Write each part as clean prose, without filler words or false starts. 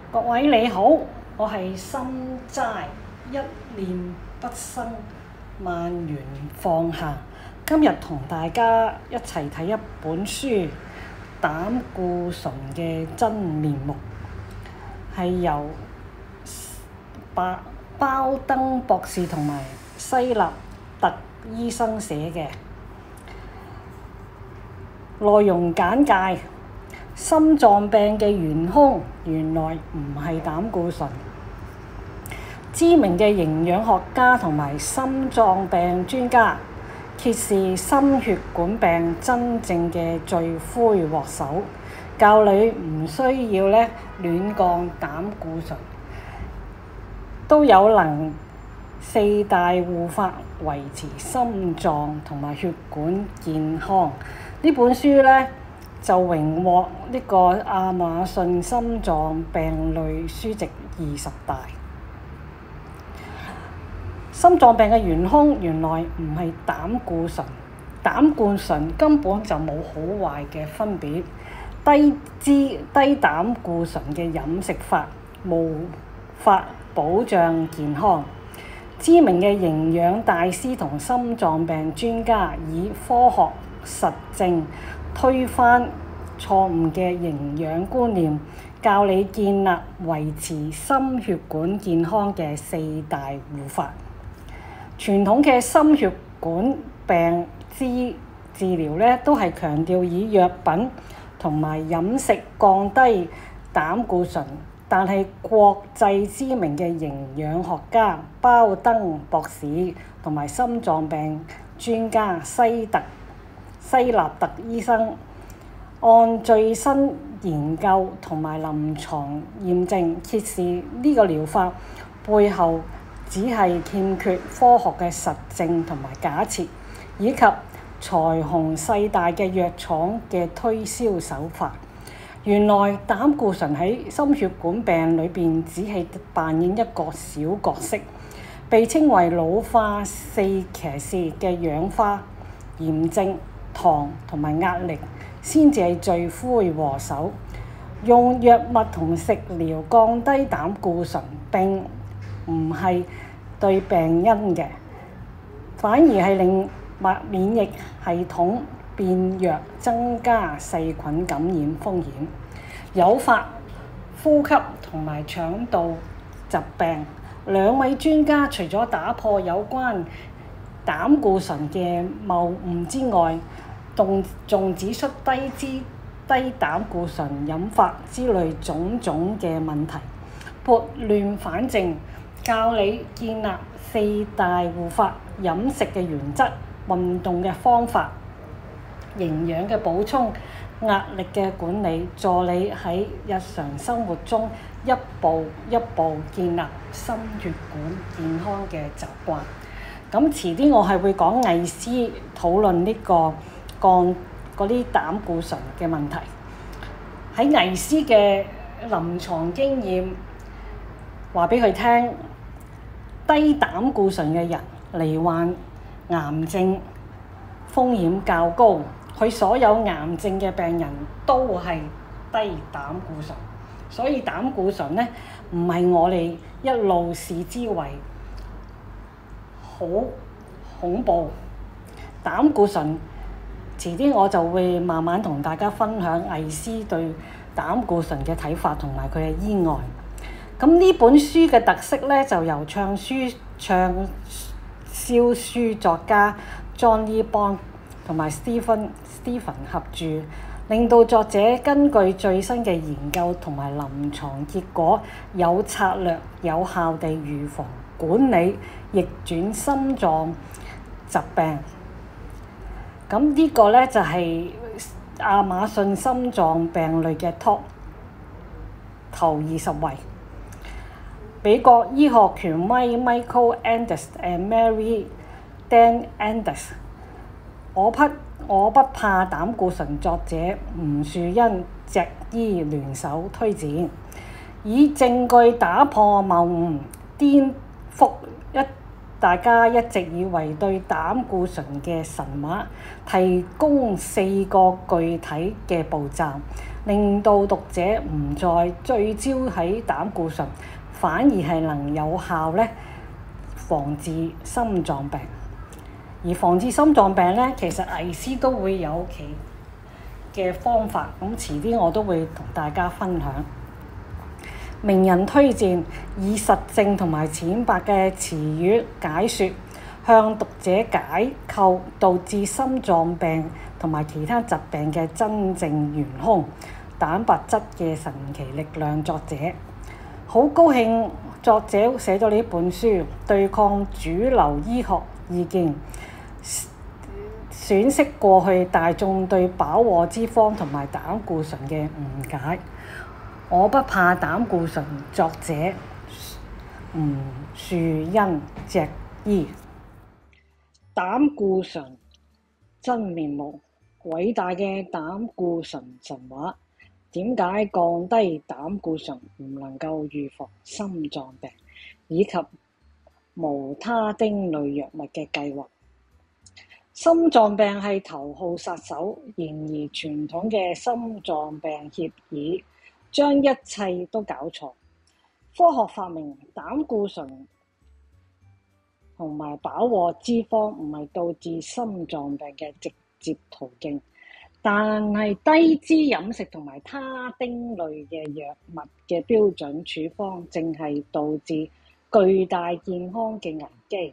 各位你好，我係心齋，一念不生，萬緣放下。今日同大家一齊睇一本書《膽固醇嘅真面目》，係由包登博士同埋西納特醫生寫嘅。內容簡介：心臟病嘅元兇原來唔係膽固醇。知名嘅營養學家同埋心臟病專家揭示心血管病真正嘅罪魁禍首，教你唔需要亂降膽固醇，都有能四大護法維持心臟同埋血管健康。呢本書就榮獲呢個亞馬遜心臟病類書籍20大。心臟病嘅元兇原來唔係膽固醇，膽固醇根本就冇好壞嘅分別。低膽固醇嘅飲食法無法保障健康。知名嘅營養大師同心臟病專家以科學實證推翻錯誤嘅營養觀念，教你建立維持心血管健康嘅四大護法。傳統嘅心血管病治療都係強調以藥品同埋飲食降低膽固醇，但係國際知名嘅營養學家包登博士同埋心臟病專家西納特醫生按最新研究同埋臨床驗證揭示，呢個療法背後只係欠缺科學嘅實證同埋假設，以及財雄勢大嘅藥廠嘅推銷手法。原來膽固醇喺心血管病裏邊只係扮演一個小角色，被稱為老化四騎士嘅氧化、炎症、糖同埋壓力先至係罪魁禍首。用藥物同食療降低膽固醇並唔係對病因嘅，反而係令免疫系統變弱，增加細菌感染風險，誘發呼吸同埋腸道疾病。兩位專家除咗打破有關膽固醇嘅謬誤之外，仲指出低膽固醇引發之類種種嘅問題，撥亂反正，教你建立四大護法：飲食嘅原則、運動嘅方法、營養嘅補充、壓力嘅管理，助你喺日常生活中一步一步建立心血管健康嘅習慣。咁遲啲我係會講魏師討論呢個降嗰啲膽固醇嘅問題。喺魏師嘅臨床經驗話俾佢聽，低膽固醇嘅人罹患癌症風險較高。佢所有癌症嘅病人都係低膽固醇，所以膽固醇唔係我哋一路視之為好恐怖。膽固醇遲啲我就會慢慢同大家分享魏師對膽固醇嘅睇法同埋佢嘅醫案。咁呢本書嘅特色就由暢銷書作家 John Bond 同埋 Stephen 合著，令到作者根據最新嘅研究同埋臨床結果，有策略、有效地預防、管理、逆轉心臟疾病。咁呢個就係亞馬遜心臟病類嘅頭20位。美國醫學權威 Michael Ende 和 Mary Dan Ende 我不怕膽固醇作者吳樹欣脊醫聯手推薦，以證據打破謬誤，顛覆大家一直以為對膽固醇嘅神話，提供4個具體嘅步驟， 令到讀者唔再聚焦喺膽固醇，反而係能有效咧防治心臟病。而防治心臟病咧，其實魏師都會有其嘅方法，咁遲啲我都會同大家分享。名人推薦，以實證同埋淺白嘅詞語解說，向讀者解構導致心臟病同埋其他疾病嘅真正元兇——蛋白質嘅神奇力量。作者好高興，作者寫咗呢本書，對抗主流醫學意見，損釋過去大眾對飽和脂肪同埋膽固醇嘅誤解。我不怕膽固醇，作者吳樹恩脊醫。膽固醇真面目，偉大嘅膽固醇神話。點解降低膽固醇唔能夠預防心臟病，以及無他丁類藥物嘅計劃？心臟病係頭號殺手，然而傳統嘅心臟病協議將一切都搞錯。科學發明膽固醇同埋飽和脂肪唔係導致心臟病嘅直接途徑，但係低脂飲食同埋他丁類嘅藥物嘅標準處方正係導致巨大健康嘅危機。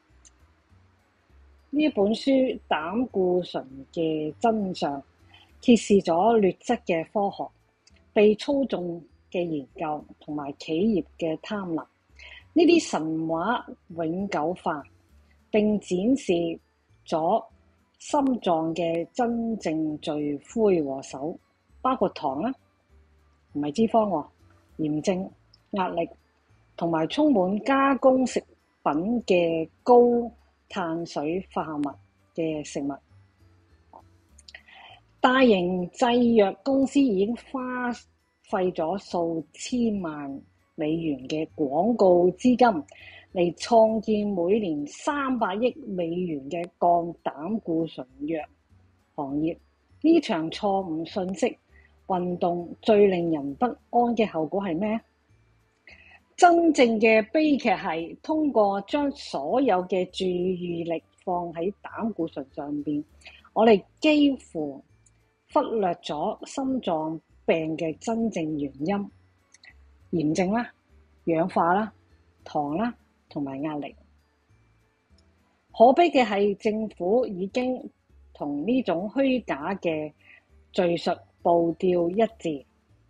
呢本書《膽固醇嘅真相》揭示咗劣質嘅科學、被操縱嘅研究同埋企業嘅貪婪，呢啲神話永久化，並展示咗心臟嘅真正罪魁禍首，包括糖啦，唔係脂肪喎，炎症、壓力同埋充滿加工食品嘅高碳水化合物嘅食物。大型製藥公司已經花費咗數千萬美元嘅廣告資金嚟創建每年300億美元嘅降膽固醇藥行業。呢場錯誤信息運動最令人不安嘅後果係咩？真正嘅悲劇係通過將所有嘅注意力放喺膽固醇上邊，我哋幾乎忽略咗心臟病嘅真正原因：炎症啦、氧化啦、糖啦同埋壓力。可悲嘅係政府已經同呢種虛假嘅敘述步調一致。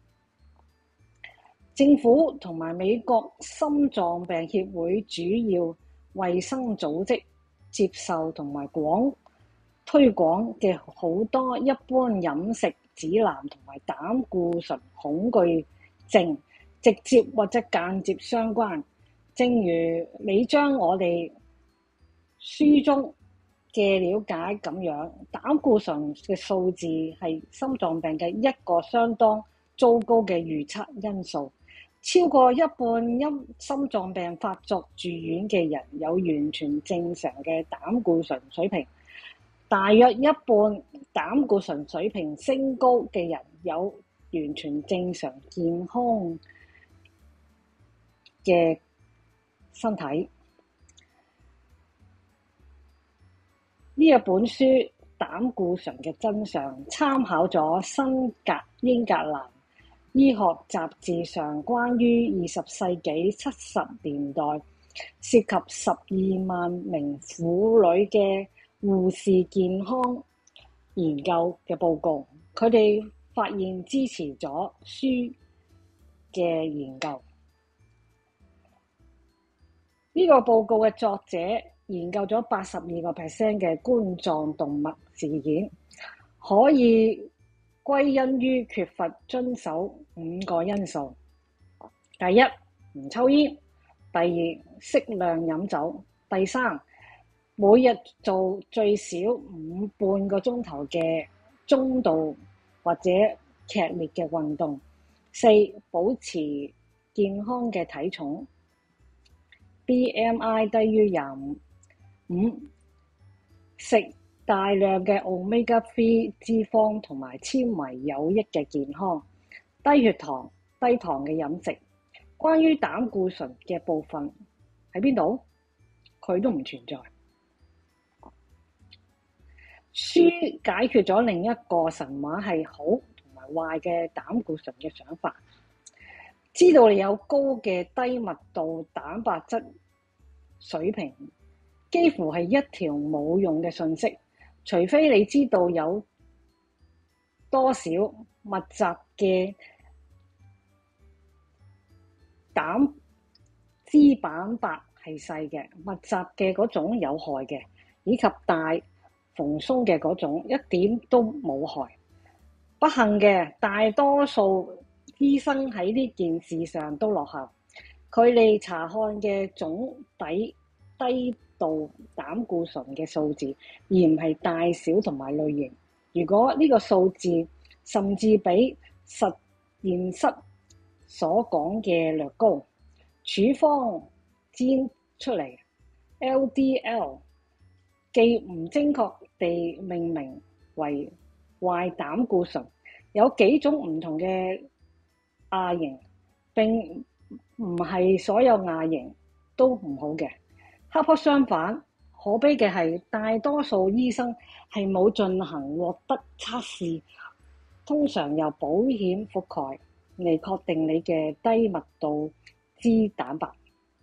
政府同埋美國心臟病協會主要衛生組織接受同埋推廣嘅好多一般飲食指南同埋膽固醇恐懼症直接或者間接相關。正如你將我哋書中嘅了解咁樣，膽固醇嘅數字係心臟病嘅一個相當糟糕嘅預測因素。超過一半因心臟病發作住院嘅人有完全正常嘅膽固醇水平，大約一半膽固醇水平升高嘅人有完全正常健康嘅身體。呢一本書《膽固醇嘅真相》參考咗英格蘭醫學雜誌上關於20世紀70年代涉及12萬名婦女嘅護士健康研究嘅報告，佢哋發現支持咗書嘅研究。呢個報告嘅作者研究咗82% 嘅冠狀動脈事件，可以歸因於缺乏遵守5個因素：第一，唔抽煙；第二，適量飲酒；第三，每日做最少半個鐘頭嘅中度或者劇烈嘅運動；四，保持健康嘅體重 ，BMI 低於25；5，食大量嘅 omega-3 脂肪同埋纖維有益嘅健康，低血糖、低糖嘅飲食。關於膽固醇嘅部分喺邊度？佢都唔存在。書解決咗另一個神話係好同埋壞嘅膽固醇嘅想法。知道你有高嘅低密度蛋白質水平，幾乎係一條冇用嘅信息，除非你知道有多少密集嘅膽脂蛋白係細嘅，密集嘅嗰種有害嘅，以及大蓬鬆嘅嗰種一點都冇害。不幸嘅，大多數醫生喺呢件事上都落後，佢哋查看嘅總低度膽固醇嘅數字，而唔係大小同埋類型。如果呢個數字甚至比實驗室所講嘅略高，處方煎出嚟 LDL 既唔精確地命名為壞膽固醇，有幾種唔同嘅亞型，並唔係所有亞型都唔好嘅。恰恰相反，可悲嘅係大多數醫生係冇進行獲得測試，通常由保險覆蓋嚟確定你嘅低密度脂蛋白。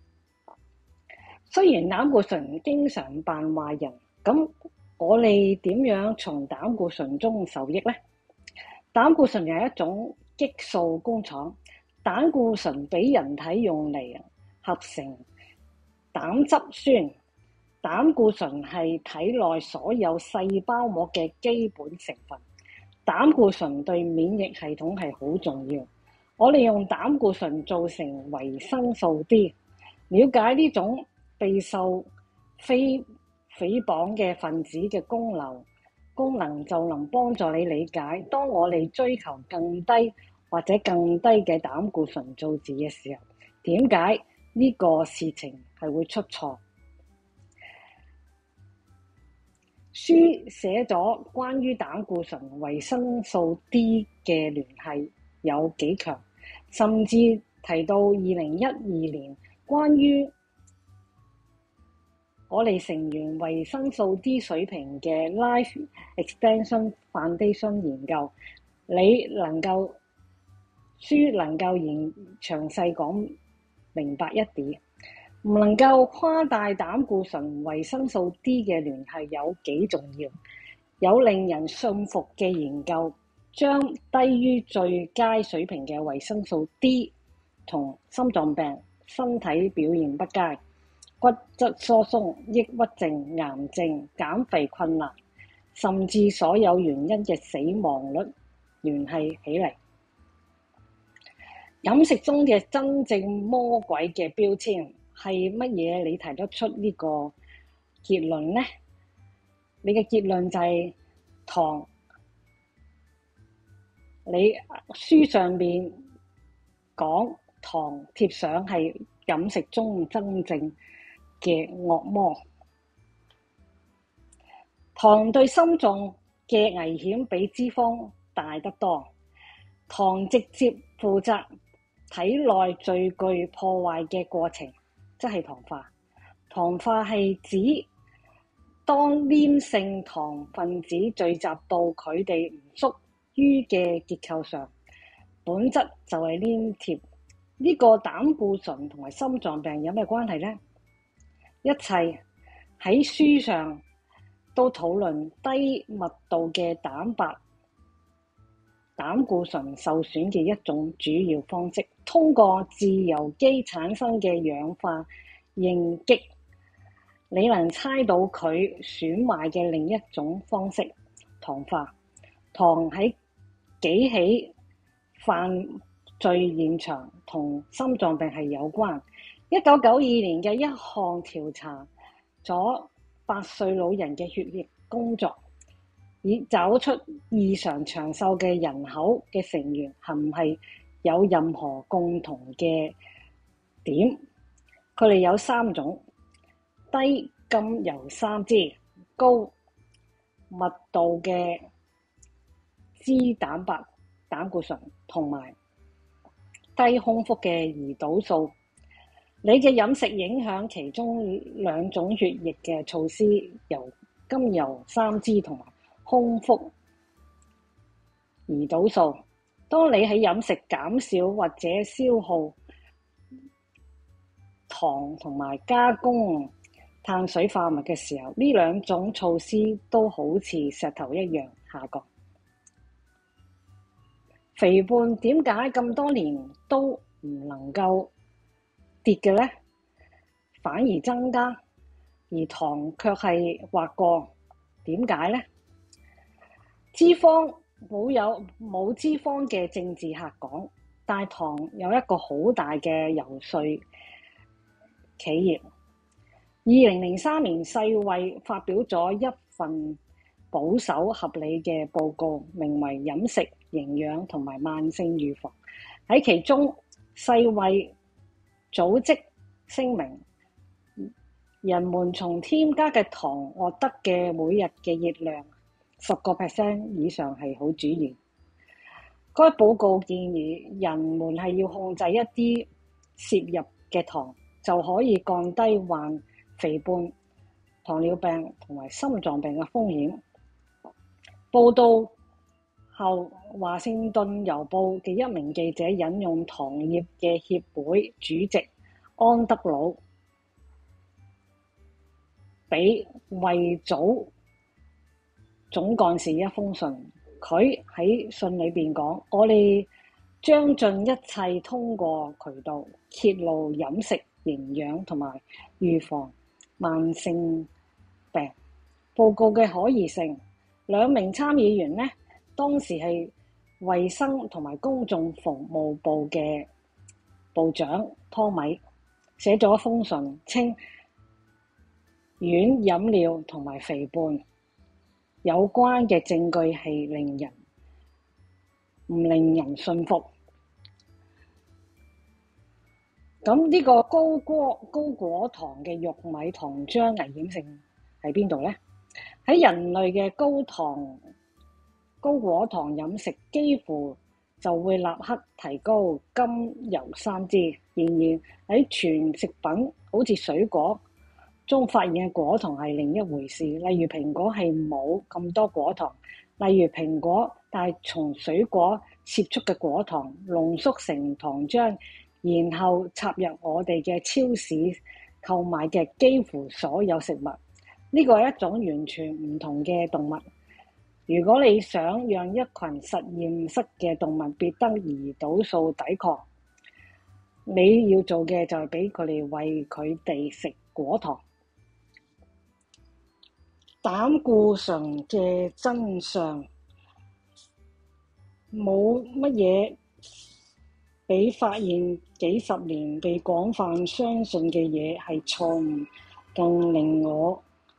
雖然膽固醇經常扮壞人，咁我哋點樣從膽固醇中受益呢？膽固醇係一種激素工廠，膽固醇俾人體用嚟合成膽汁酸。膽固醇係體內所有細胞膜嘅基本成分。膽固醇對免疫系統係好重要。我哋用膽固醇做成維生素 D。了解呢種備受誹謗嘅分子嘅功能就能幫助你理解，當我哋追求更低或者更低嘅膽固醇數字嘅時候，點解呢個事情係會出錯。書寫咗關於膽固醇維生素 D 嘅聯繫有幾強，甚至提到2012年關於我哋成員維生素 D 水平嘅 Life Extension Foundation 研究。書能夠詳細講明白一點，唔能夠誇大膽固醇維生素 D 嘅聯繫有幾重要。有令人信服嘅研究將低於最佳水平嘅維生素 D 同心臟病、身體表現不佳、骨質疏鬆、抑鬱症、癌症、減肥困難，甚至所有原因嘅死亡率聯繫起嚟。飲食中嘅真正魔鬼嘅標籤係乜嘢？你提得出呢個結論呢？你嘅結論就係糖。你書上面講糖貼上係飲食中真正嘅惡魔。糖對心臟嘅危險比脂肪大得多。糖直接負責體內最具破壞嘅過程，即係糖化。糖化係指當黏性糖分子聚集到佢哋唔屬於嘅結構上，本質就係黏貼。呢個膽固醇同埋心臟病有咩關係呢？一切喺書上都討論低密度嘅膽固醇受損嘅一種主要方式，通過自由基產生嘅氧化應激。你能猜到佢損壞嘅另一種方式，糖化。糖喺幾起犯罪現場同心臟病係有關。1992年嘅一項調查咗8歲老人嘅血液工作，以找出異常長壽嘅人口嘅成員係唔係有任何共同嘅點。佢哋有3種：低甘油三酯、高密度嘅脂蛋白膽固醇同埋低空腹嘅胰島素。你嘅飲食影響其中兩種血液嘅措施，由甘油三酯同埋空腹胰島素。當你喺飲食減少或者消耗糖同埋加工碳水化合物嘅時候，呢兩種措施都好似石頭一樣下降。肥胖點解咁多年都唔能夠跌嘅呢？反而增加，而糖卻係滑過，點解呢？脂肪冇脂肪嘅政治客講，但糖有一個好大嘅游說企業。2003年世衛發表咗一份保守合理嘅報告，名為《飲食、營養同埋慢性預防》。喺其中，世衛組織聲明，人們從添加嘅糖獲得嘅每日嘅熱量10% 以上係好主要。該報告建議人們係要控制一啲攝入嘅糖，就可以降低患肥胖、糖尿病同埋心臟病嘅風險。報道後，華盛頓郵報嘅一名記者引用糖業嘅協會主席安德魯俾衛組總幹事一封信。佢喺信裏邊講：我哋將盡一切通過渠道揭露飲食、營養同埋預防慢性病報告嘅可疑性。兩名參議員呢，當時係衛生同埋公眾服務部嘅部長湯米，寫咗一封信，稱軟飲料同埋肥胖有關嘅證據係唔令人信服。咁呢個高果糖嘅玉米糖漿危險性喺邊度呢？喺人類嘅高果糖飲食幾乎就會立刻提高甘油三酯。然而喺全食品好似水果中發現嘅果糖係另一回事。例如蘋果係冇咁多果糖，例如蘋果，但係從水果攝取嘅果糖濃縮成糖漿，然後插入我哋嘅超市購買嘅幾乎所有食物。呢個係一種完全唔同嘅動物。如果你想讓一群實驗室嘅動物別得胰島素抵抗，你要做嘅就係俾佢哋餵佢哋食果糖。膽固醇嘅真相，冇乜嘢比發現幾十年被廣泛相信嘅嘢係錯誤更令我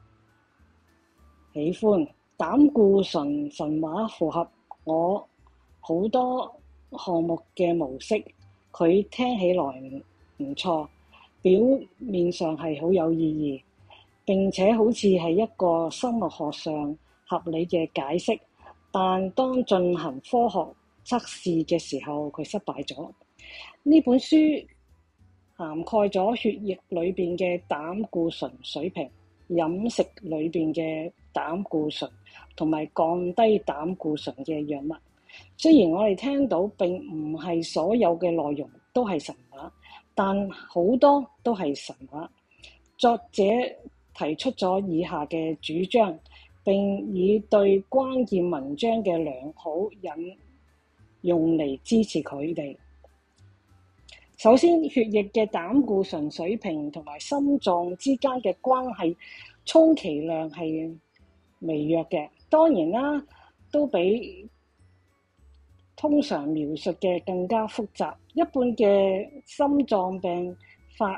喜歡。膽固醇神話符合我好多項目嘅模式，佢聽起來唔錯，表面上係好有意義，並且好似係一個生物學上合理嘅解釋，但當進行科學測試嘅時候，佢失敗咗。呢本書涵蓋咗血液裏邊嘅膽固醇水平、飲食裏邊嘅膽固醇同埋降低膽固醇嘅藥物。雖然我哋聽到並唔係所有嘅內容都係神話，但好多都係神話。作者提出咗以下嘅主張，並以對關鍵文章嘅良好引用嚟支持佢哋。首先，血液嘅膽固醇水平同埋心臟之間嘅關係，充其量係微弱嘅。當然啦，都比通常描述嘅更加複雜。一般嘅心臟病患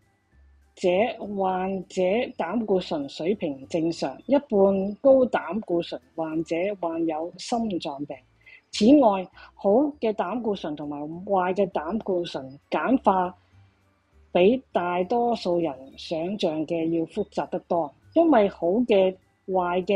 者膽固醇水平正常，一般高膽固醇患者患有心臟病。此外，好嘅膽固醇同埋壞嘅膽固醇簡化比大多數人想像嘅要複雜得多，因為好嘅、壞嘅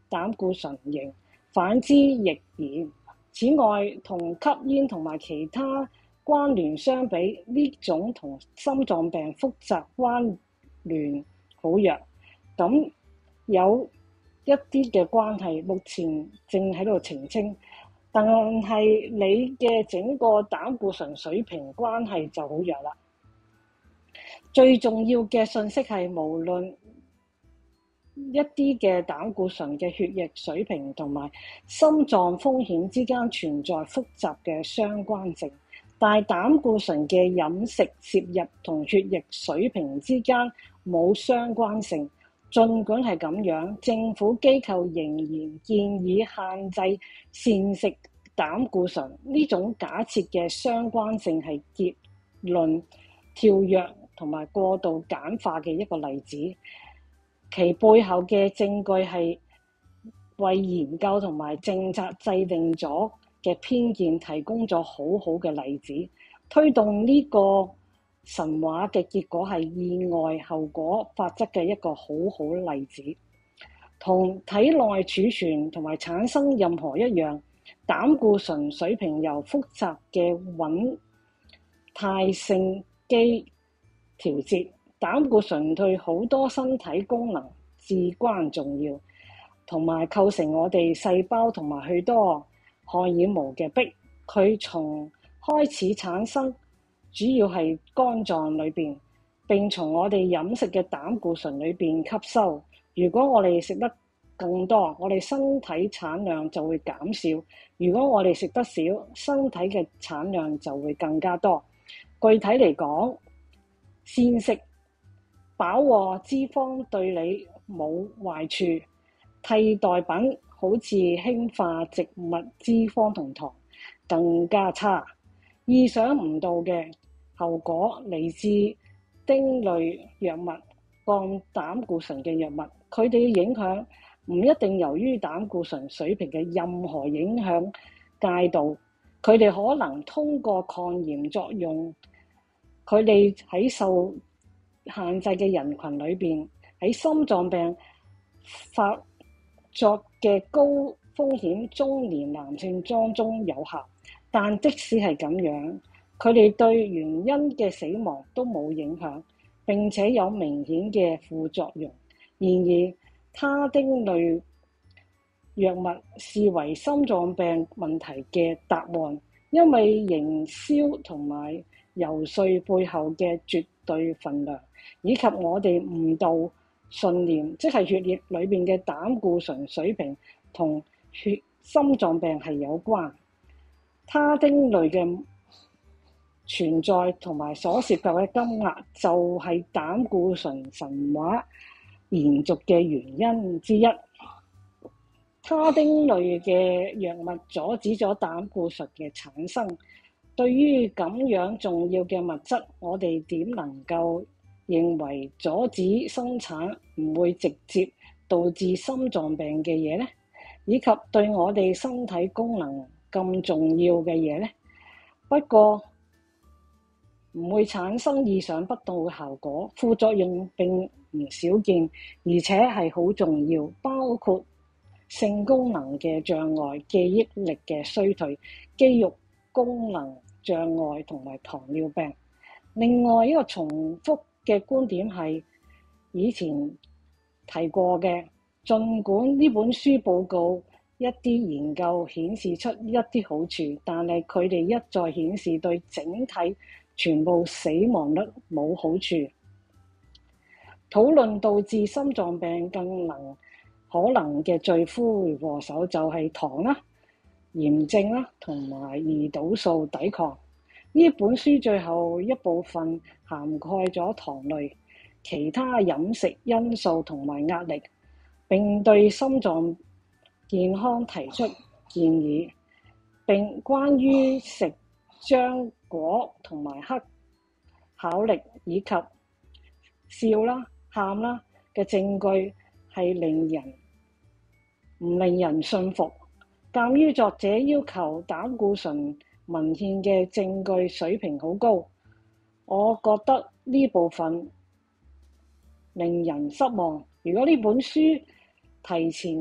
膽固醇型，反之亦然。此外，同吸煙同埋其他關聯相比，呢種同心臟病複雜關聯好弱。咁有一啲嘅關係，目前正喺度澄清，但係你嘅整個膽固醇水平關係就好弱啦。最重要嘅信息係，無論一啲嘅膽固醇嘅血液水平同埋心臟風險之間存在複雜嘅相關性，但係膽固醇嘅飲食攝入同血液水平之間冇相關性。儘管係咁樣，政府機構仍然建議限制膳食膽固醇。呢種假設嘅相關性係結論跳躍同埋過度簡化嘅一個例子。其背後嘅證據係為研究同埋政策制定咗嘅偏見提供咗好好嘅例子。推動呢個神話嘅結果係意外後果法則嘅一個好好例子。同體內儲存同埋產生任何一樣，膽固醇水平由複雜嘅穩態性機調節。膽固醇對好多身體功能至關重要，同埋構成我哋細胞同埋許多荷爾蒙嘅壁。佢從開始產生主要係肝臟裏邊，並從我哋飲食嘅膽固醇裏邊吸收。如果我哋食得更多，我哋身體產量就會減少；如果我哋食得少，身體嘅產量就會更加多。具體嚟講，膳食飽和脂肪對你冇壞處，替代品好似氫化植物脂肪同糖更加差。意想唔到嘅後果嚟自丁類藥物、降膽固醇嘅藥物，佢哋嘅影響唔一定由於膽固醇水平嘅任何影響界度，佢哋可能通過抗炎作用，佢哋喺受限制嘅人群裏邊，喺心臟病發作嘅高風險中年男性當中有效。但即使係咁樣，佢哋對原因嘅死亡都冇影響，並且有明顯嘅副作用。然而，他汀類藥物視為心臟病問題嘅答案，因為營銷同埋遊說背後嘅絕對份量，以及我哋誤導信念，即係血液裏邊嘅膽固醇水平同心臟病係有關。他汀類嘅存在同埋所涉及嘅金額，就係膽固醇神話延續嘅原因之一。他汀類嘅藥物阻止咗膽固醇嘅產生。對於咁樣重要嘅物質，我哋點能夠認為阻止生產唔會直接導致心臟病嘅嘢呢？以及對我哋身體功能咁重要嘅嘢呢？不過唔會產生意想不到嘅效果，副作用並唔少見，而且係好重要，包括性功能嘅障礙、記憶力嘅衰退、肌肉功能障礙同埋糖尿病。另外一個重複嘅觀點係以前提過嘅，儘管呢本書報告一啲研究顯示出一啲好處，但係佢哋一再顯示對整體全部死亡率冇好處。討論導致心臟病更可能嘅罪魁禍首就係糖啦、炎症啦同埋胰島素抵抗。呢本書最後一部分涵蓋咗糖類、其他飲食因素同埋壓力，並對心臟健康提出建議，並關於食漿果同埋黑巧力以及笑啦、喊啦嘅證據係唔令人信服。鑑於作者要求膽固醇文獻嘅證據水平好高，我覺得呢部分令人失望。如果呢本書提前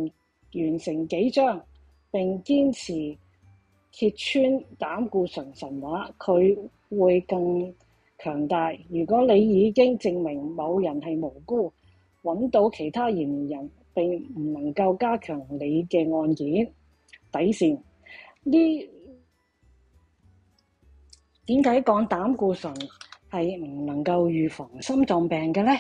完成幾章並堅持揭穿膽固醇神話，佢會更強大。如果你已經證明某人係無辜，揾到其他嫌疑人並唔能夠加強你嘅案件底線。呢點解講膽固醇係唔能夠預防心臟病嘅呢？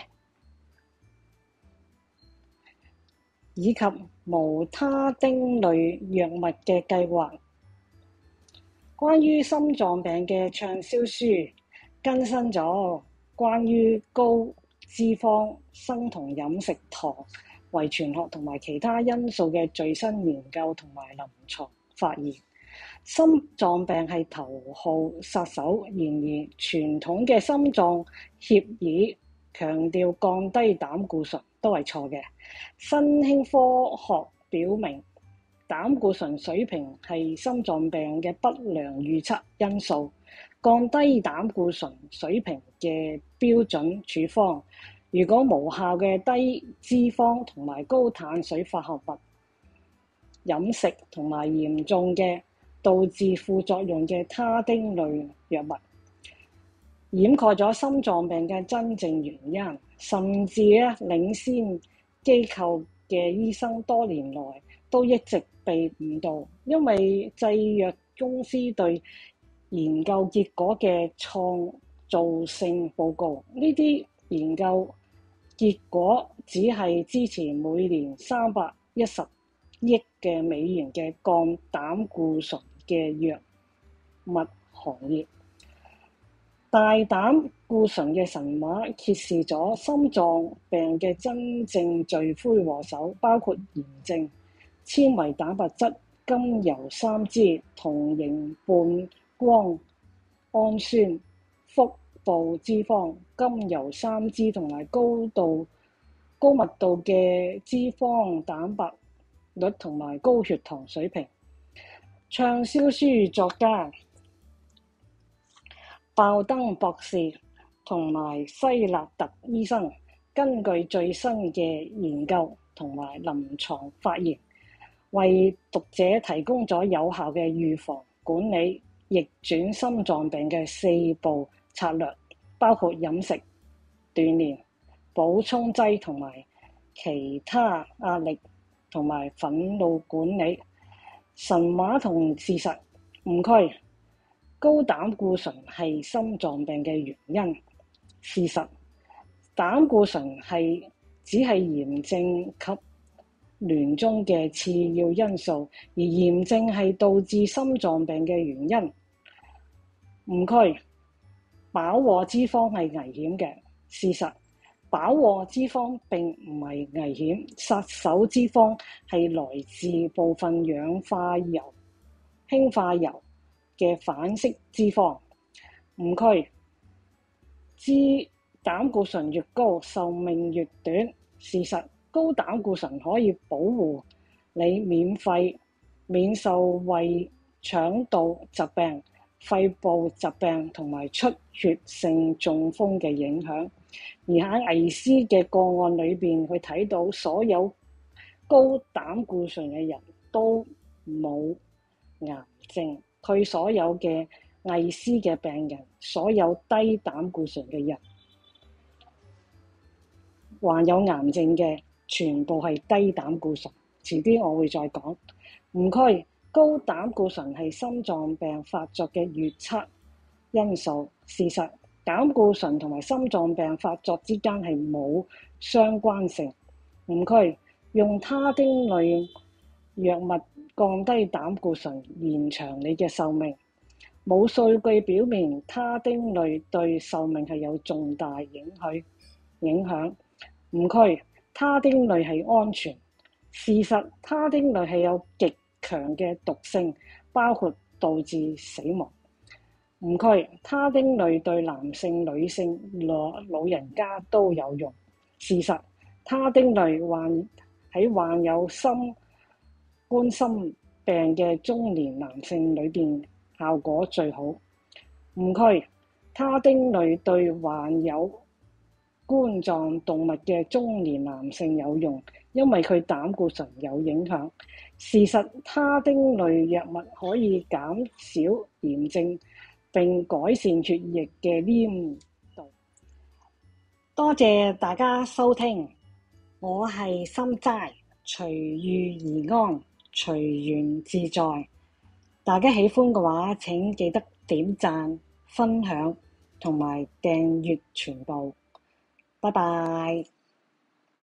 以及無他汀類藥物嘅計劃。關於心臟病嘅暢銷書更新咗關於高脂肪、生酮飲食、糖、遺傳學同埋其他因素嘅最新研究同埋臨床發現。心臟病係頭號殺手，然而傳統嘅心臟協議強調降低膽固醇都係錯嘅。新興科學表明，膽固醇水平係心臟病嘅不良預測因素。降低膽固醇水平嘅標準處方，如果無效嘅低脂肪同埋高碳水化合物飲食同埋嚴重嘅導致副作用嘅他汀類藥物，掩蓋咗心臟病嘅真正原因，甚至領先機構嘅醫生多年來都一直被誤導，因為製藥公司對研究結果嘅創造性報告，呢啲研究結果只係支持每年310億嘅美元嘅降膽固醇嘅藥物行業。大膽固醇嘅神話揭示咗心臟病嘅真正罪魁禍首，包括炎症、纖維蛋白質、甘油三酯、同型半胱氨酸、腹部脂肪、甘油三酯同埋高密度嘅脂肪蛋白率同埋高血糖水平。暢銷書作家鮑登博士同埋西納特醫生根據最新嘅研究同埋臨床發現，為讀者提供咗有效嘅預防、管理逆轉心臟病嘅4步策略，包括飲食、鍛鍊、補充劑同埋其他壓力同埋憤怒管理。神話同事實誤區，高膽固醇係心臟病嘅原因。事實，膽固醇只係炎症及聯終嘅次要因素，而炎症係導致心臟病嘅原因。誤區，飽和脂肪係危險嘅。事實，飽和脂肪並唔係危險，殺手脂肪係來自部分氧化鈾氫化鈾嘅反式脂肪。誤區，膽固醇越高，壽命越短。事實，高膽固醇可以保護你免受胃腸道疾病、肺部疾病同埋出血性中風嘅影響。而喺魏斯嘅個案裏邊，佢睇到所有高膽固醇嘅人都冇癌症。佢所有嘅魏斯嘅病人，所有低膽固醇嘅人，患有癌症嘅全部係低膽固醇。遲啲我會再講。誤區，高膽固醇係心臟病發作嘅預測因素。事實，膽固醇同埋心臟病發作之間係冇相關性。誤區，用他汀類藥物降低膽固醇，延長你嘅壽命。冇數據表明他汀類對壽命係有重大影響。誤區，他汀類係安全。事實，他汀類係有極強嘅毒性，包括導致死亡。誤區，他汀類對男性、女性、老人家都有用。事實，他汀類患有冠心病嘅中年男性裏邊效果最好。誤區，他汀類對患有冠狀動脈嘅中年男性有用， 因為佢膽固醇有影響。事實他汀類藥物可以減少炎症並改善血液嘅黏度。多謝大家收聽，我係心齋，隨遇而安，隨緣自在。大家喜歡嘅話，請記得點讚、分享同埋訂閱全部。拜拜。